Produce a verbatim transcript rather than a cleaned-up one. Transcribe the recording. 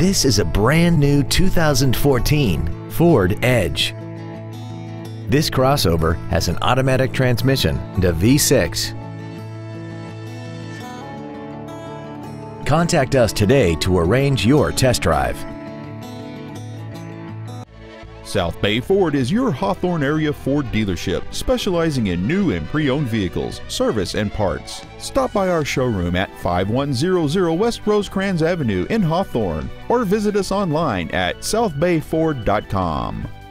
This is a brand new two thousand fourteen Ford Edge. This crossover has an automatic transmission and a V six. Contact us today to arrange your test drive. South Bay Ford is your Hawthorne area Ford dealership, specializing in new and pre-owned vehicles, service, and parts. Stop by our showroom at five one zero zero West Rosecrans Avenue in Hawthorne, or visit us online at south bay ford dot com.